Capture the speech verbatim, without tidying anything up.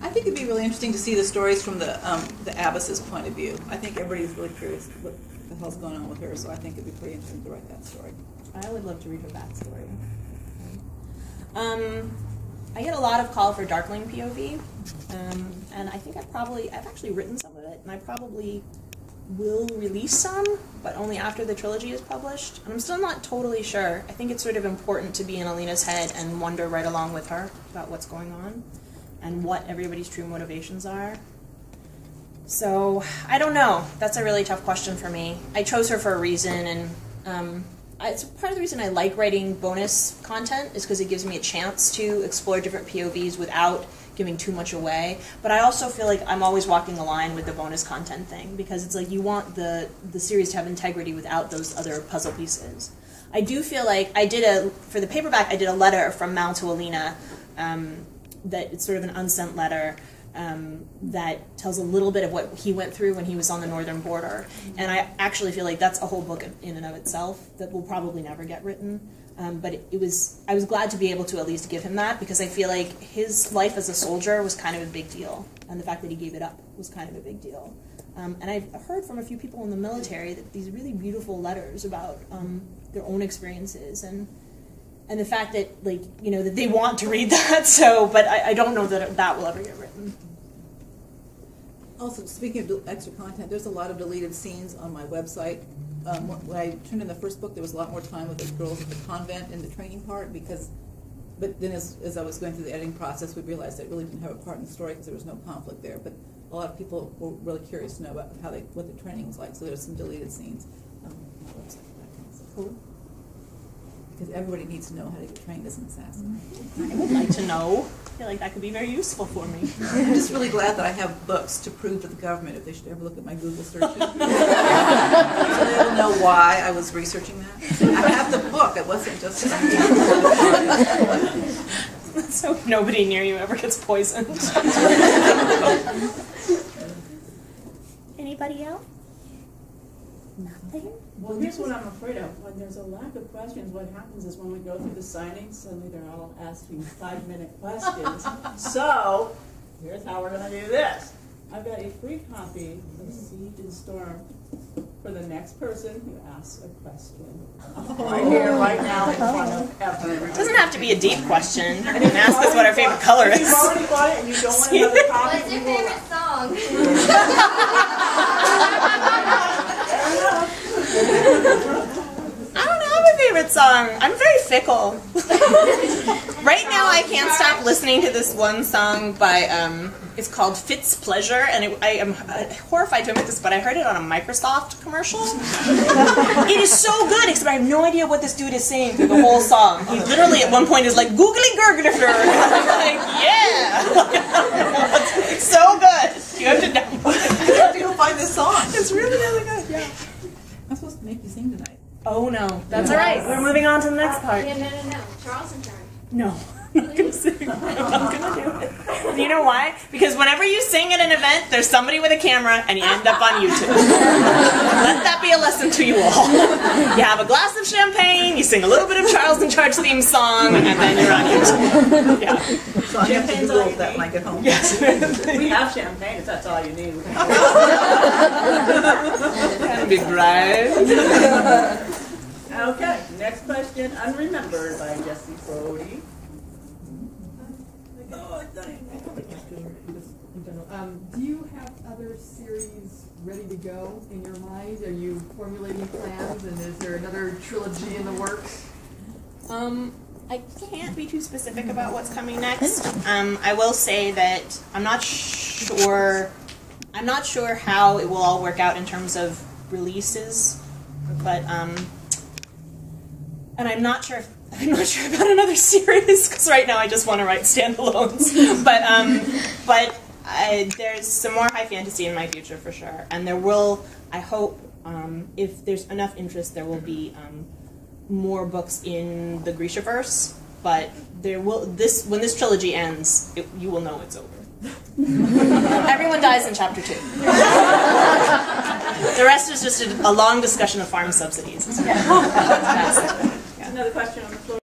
I think it'd be really interesting to see the stories from the um, the abbess's point of view. I think everybody's really curious what the hell's going on with her, so I think it'd be pretty interesting to write that story. I would love to read her backstory. Um, I get a lot of call for Darkling P O V, um, and I think I probably, I've actually written some of it, and I probably will release some, but only after the trilogy is published. And I'm still not totally sure. I think it's sort of important to be in Alina's head and wonder right along with her about what's going on and what everybody's true motivations are. So, I don't know. That's a really tough question for me. I chose her for a reason, and um, it's part of the reason I like writing bonus content is because it gives me a chance to explore different P O Vs without giving too much away. But I also feel like I'm always walking the line with the bonus content thing, because it's like you want the, the series to have integrity without those other puzzle pieces. I do feel like I did a, for the paperback, I did a letter from Mal to Alina, um, that it's sort of an unsent letter um, that tells a little bit of what he went through when he was on the northern border. And I actually feel like that's a whole book in and of itself that will probably never get written. Um, but it, it was, I was glad to be able to at least give him that, because I feel like his life as a soldier was kind of a big deal, and the fact that he gave it up was kind of a big deal. Um, and I've heard from a few people in the military that these really beautiful letters about um, their own experiences, and and the fact that, like, you know, that they want to read that. So, but I, I don't know that that will ever get written. Also, speaking of extra content, there's a lot of deleted scenes on my website. Um, when I turned in the first book, there was a lot more time with the girls at the convent in the training part, because, but then as, as I was going through the editing process, we realized that it really didn't have a part in the story because there was no conflict there. But a lot of people were really curious to know about how they, what the training was like, so there's some deleted scenes um, on my website. Cool. Because everybody needs to know how to get trained as an assassin. I would like to know. I feel like that could be very useful for me. I'm just really glad that I have books to prove to the government if they should ever look at my Google searches. So they will know why I was researching that. I have the book. It wasn't just... So nobody near you ever gets poisoned. Anybody else? Nothing? Well, here's what I'm afraid of. When there's a lack of questions, what happens is when we go through the signings, suddenly they're all asking five-minute questions. So, here's how we're going to do this. I've got a free copy of Siege and Storm for the next person who asks a question. Right here, right now, in front of everyone. It doesn't have to be a deep question. You can ask us what our favorite color is. If you've already bought it and you don't want another copy, What's your favorite song? I don't have a favorite song. I'm very fickle. Right now I can't stop listening to this one song by, um, it's called Fitz Pleasure, and it, I am horrified to admit this, but I heard it on a Microsoft commercial. It is so good, except I have no idea what this dude is saying through the whole song. He literally at one point is like, googly gurgler. I'm like, yeah! It's so good. You have to download it. You have to go find this song. It's really, really good, yeah. I'm supposed to make you sing tonight. Oh no, that's all right. We're moving on to the next part. Yeah, no, no, no. Charles in charge. No, I'm not gonna sing. I'm not gonna do it. You know why? Because whenever you sing at an event, there's somebody with a camera, and you end up on YouTube. Let that be a lesson to you all. You have a glass of champagne, you sing a little bit of Charles in Charge theme song, and then you're on YouTube. Yeah. So I have to Google that when I get home. Yes. we have champagne if that's all you need. That'd be great. Okay, next question, Unremembered by Jesse Brody. Um, do you have other series ready to go in your mind? Are you formulating plans, and is there another trilogy in the works? Um, I can't be too specific about what's coming next. Um, I will say that I'm not sure. I'm not sure how it will all work out in terms of releases, but um, and I'm not sure. If, I'm not sure about another series because right now I just want to write standalones. but um, but I, there's some more high fantasy in my future for sure, and there will. I hope um, if there's enough interest, there will be. Um, more books in the Grishaverse, but there will this when this trilogy ends, it, you will know it's over. Everyone dies in chapter two. The rest is just a, a long discussion of farm subsidies. Yeah. Another question on the